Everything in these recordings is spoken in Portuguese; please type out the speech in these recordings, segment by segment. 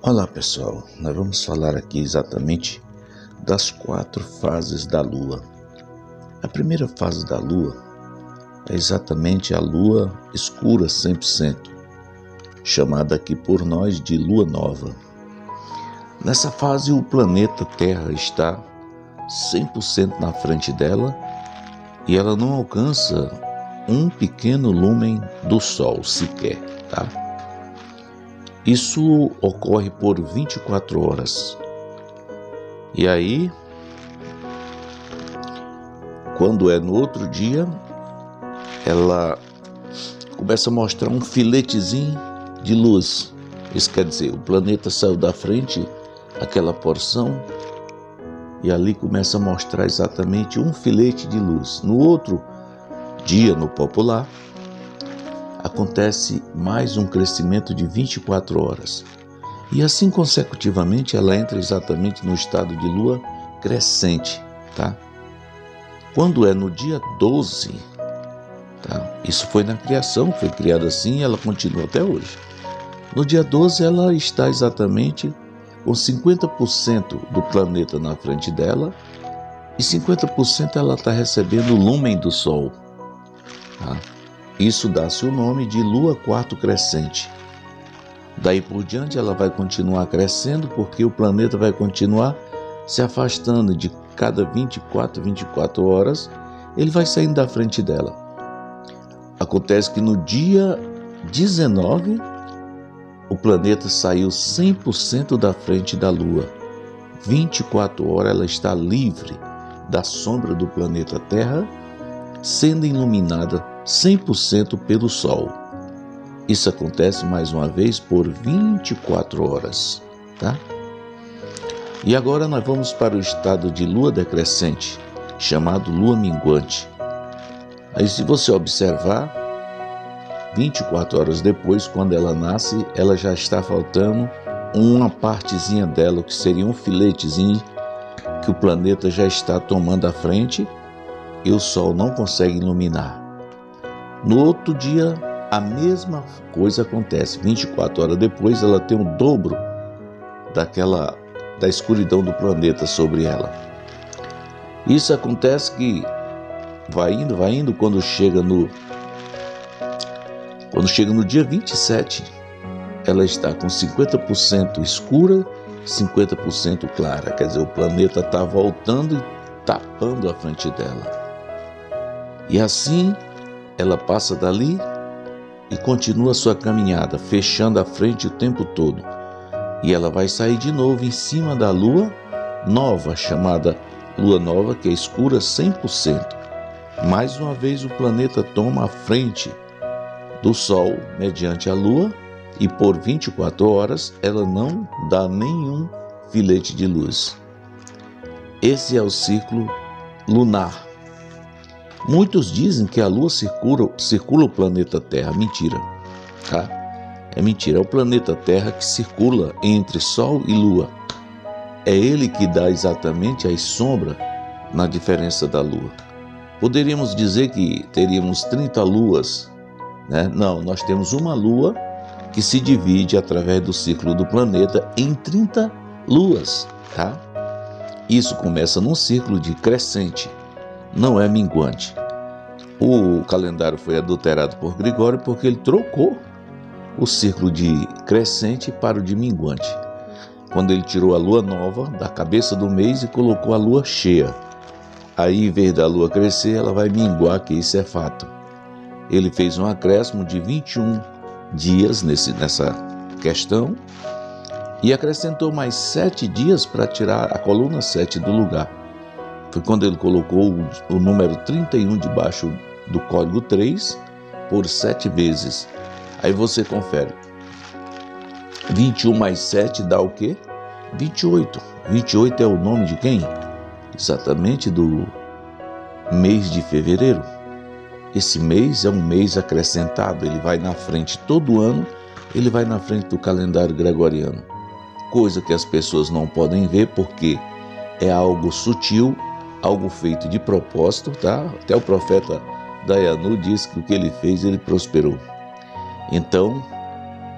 Olá pessoal, nós vamos falar aqui exatamente das 4 fases da Lua. A primeira fase da Lua é exatamente a Lua escura 100%, chamada aqui por nós de Lua Nova. Nessa fase o planeta Terra está 100% na frente dela e ela não alcança um pequeno lúmen do Sol sequer, tá? Isso ocorre por 24 horas. E aí, quando é no outro dia, ela começa a mostrar um filetezinho de luz. Isso quer dizer, o planeta saiu da frente, aquela porção, e ali começa a mostrar exatamente um filete de luz. No outro dia, no popular, acontece mais um crescimento de 24 horas. E assim consecutivamente ela entra exatamente no estado de lua crescente, tá? Quando é no dia 12, tá? Isso foi na criação, foi criada assim e ela continua até hoje. No dia 12 ela está exatamente com 50% do planeta na frente dela e 50% ela está recebendo o lúmen do Sol, tá? Isso dá-se o nome de Lua Quarto Crescente. Daí por diante ela vai continuar crescendo porque o planeta vai continuar se afastando de cada 24 horas, ele vai saindo da frente dela. Acontece que no dia 19, o planeta saiu 100% da frente da Lua. 24 horas ela está livre da sombra do planeta Terra, sendo iluminada 100% pelo Sol. Isso acontece mais uma vez por 24 horas, tá? E agora nós vamos para o estado de lua decrescente, chamado lua minguante. Aí se você observar, 24 horas depois, quando ela nasce, ela já está faltando uma partezinha dela, que seria um filetezinho, que o planeta já está tomando a frente e o Sol não consegue iluminar. No outro dia, a mesma coisa acontece. 24 horas depois, ela tem o dobro da escuridão do planeta sobre ela. Isso acontece que vai indo, quando chega no dia 27, ela está com 50% escura, 50% clara. Quer dizer, o planeta está voltando e tapando a frente dela. E assim, ela passa dali e continua sua caminhada, fechando a frente o tempo todo. E ela vai sair de novo em cima da lua nova, chamada lua nova, que é escura 100%. Mais uma vez o planeta toma a frente do Sol mediante a lua e por 24 horas ela não dá nenhum filete de luz. Esse é o ciclo lunar. Muitos dizem que a Lua circula o planeta Terra. Mentira, tá? É mentira, é o planeta Terra que circula entre Sol e Lua. É ele que dá exatamente as sombras na diferença da Lua. Poderíamos dizer que teríamos 30 luas, né? Não, nós temos uma Lua que se divide através do ciclo do planeta em 30 luas, tá? Isso começa num ciclo de crescente, não é minguante. O calendário foi adulterado por Gregório porque ele trocou o ciclo de crescente para o de minguante, quando ele tirou a lua nova da cabeça do mês e colocou a lua cheia. Aí, em vez da lua crescer, ela vai minguar, que isso é fato. Ele fez um acréscimo de 21 dias nessa questão e acrescentou mais 7 dias para tirar a coluna 7 do lugar. Foi quando ele colocou o número 31 debaixo do código 3 por 7 vezes. Aí você confere. 21 mais 7 dá o quê? 28. 28 é o nome de quem? Exatamente do mês de fevereiro. Esse mês é um mês acrescentado. Ele vai na frente todo ano. Ele vai na frente do calendário gregoriano. Coisa que as pessoas não podem ver porque é algo sutil, algo feito de propósito, tá? Até o profeta Dayanu disse que o que ele fez, ele prosperou. Então,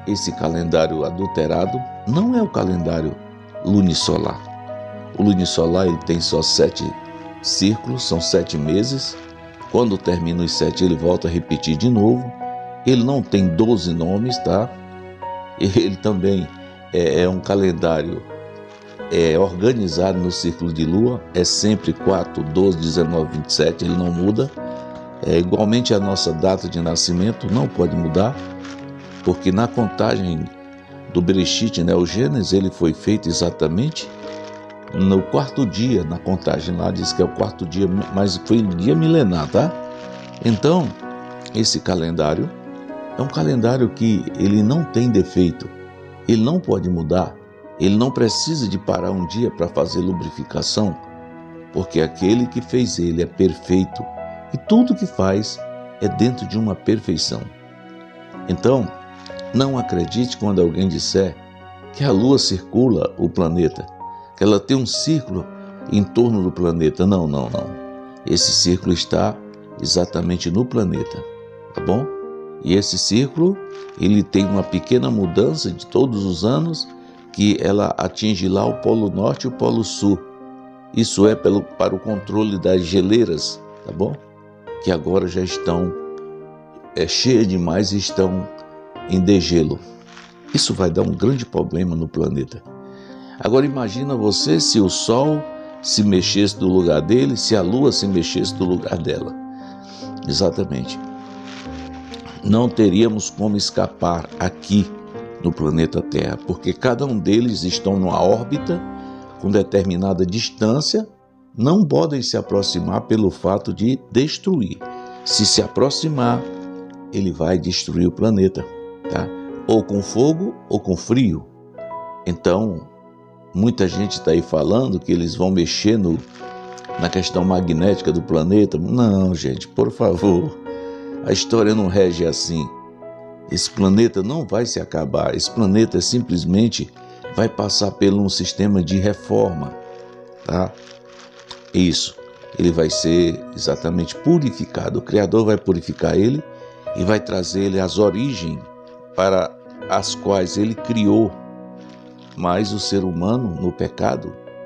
esse calendário adulterado não é o calendário lunisolar. O lunisolar ele tem só 7 círculos, são 7 meses. Quando termina os 7, ele volta a repetir de novo. Ele não tem 12 nomes, tá? Ele também é um calendário organizado no círculo de lua. É sempre 4, 12, 19, 27, ele não muda. Igualmente a nossa data de nascimento não pode mudar, porque na contagem do Bereshit, né, o Gênesis, ele foi feito exatamente no 4º dia. Na contagem lá diz que é o 4º dia, mas foi no dia milenar, tá? Então, esse calendário é um calendário que ele não tem defeito, ele não pode mudar, ele não precisa de parar um dia para fazer lubrificação, porque aquele que fez ele é perfeito e tudo que faz é dentro de uma perfeição. Então, não acredite quando alguém disser que a Lua circula o planeta, que ela tem um círculo em torno do planeta. Não. Esse círculo está exatamente no planeta, tá bom? E esse círculo, ele tem uma pequena mudança de todos os anos, que ela atinge lá o Polo Norte e o Polo Sul. Isso é para o controle das geleiras, tá bom? Que agora já estão cheias demais e estão em degelo. Isso vai dar um grande problema no planeta. Agora imagina você se o Sol se mexesse do lugar dele, se a Lua se mexesse do lugar dela. Exatamente. Não teríamos como escapar aqui no planeta Terra, porque cada um deles estão numa órbita com determinada distância, não podem se aproximar pelo fato de destruir. Se aproximar, ele vai destruir o planeta, tá? Ou com fogo ou com frio. Então, muita gente está aí falando que eles vão mexer na questão magnética do planeta. Não, gente, por favor, a história não rege assim. Esse planeta não vai se acabar, esse planeta simplesmente vai passar por um sistema de reforma, tá? Isso, ele vai ser exatamente purificado. O Criador vai purificar ele e vai trazer ele às origens para as quais ele criou. Mas o ser humano, no pecado,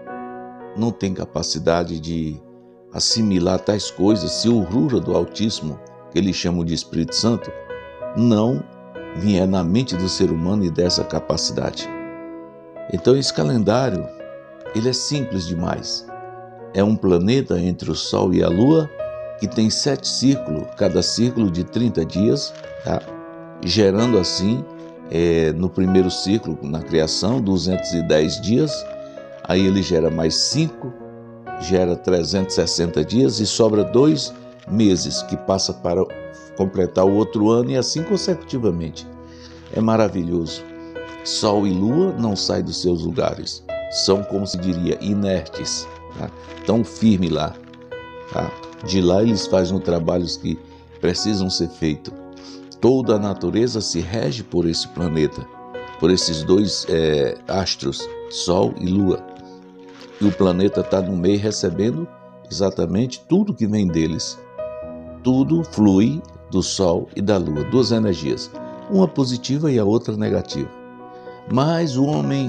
não tem capacidade de assimilar tais coisas. Se o Rura do Altíssimo, que eles chamam de Espírito Santo, não vier na mente do ser humano e dessa capacidade. Então esse calendário, ele é simples demais. É um planeta entre o Sol e a Lua que tem 7 círculos, cada círculo de 30 dias, tá? Gerando assim, no primeiro círculo, na criação, 210 dias, aí ele gera mais 5, gera 360 dias e sobra 2 meses, que passa para completar o outro ano e assim consecutivamente. É maravilhoso. Sol e Lua não saem dos seus lugares, são, como se diria, inertes, tá? Tão firme lá, tá? De lá eles fazem os trabalhos que precisam ser feitos. Toda a natureza se rege por esse planeta, por esses 2 astros, Sol e Lua. E o planeta está no meio recebendo exatamente tudo que vem deles. Tudo flui do Sol e da Lua, 2 energias, uma positiva e a outra negativa. Mas o homem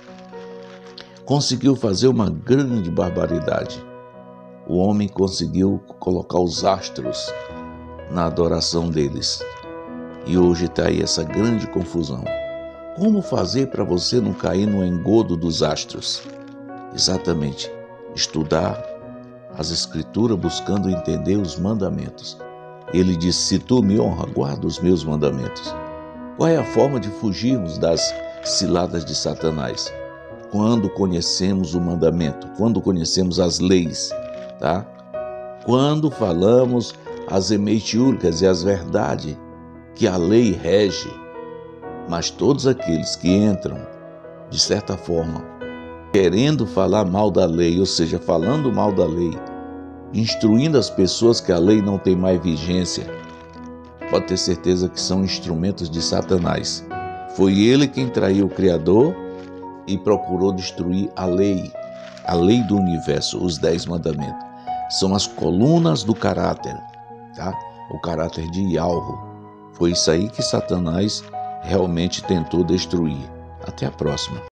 conseguiu fazer uma grande barbaridade. O homem conseguiu colocar os astros na adoração deles. E hoje está aí essa grande confusão. Como fazer para você não cair no engodo dos astros? Exatamente, estudar as Escrituras buscando entender os mandamentos. Ele diz: se tu me honra, guarda os meus mandamentos. Qual é a forma de fugirmos das ciladas de Satanás? Quando conhecemos o mandamento, quando conhecemos as leis, tá? Quando falamos as emeitiúricas e as verdades que a lei rege. Mas todos aqueles que entram, de certa forma, querendo falar mal da lei, ou seja, falando mal da lei, instruindo as pessoas que a lei não tem mais vigência, pode ter certeza que são instrumentos de Satanás. Foi ele quem traiu o Criador e procurou destruir a lei do universo, os 10 mandamentos. São as colunas do caráter, tá? O caráter de Yahweh. Foi isso aí que Satanás realmente tentou destruir. Até a próxima.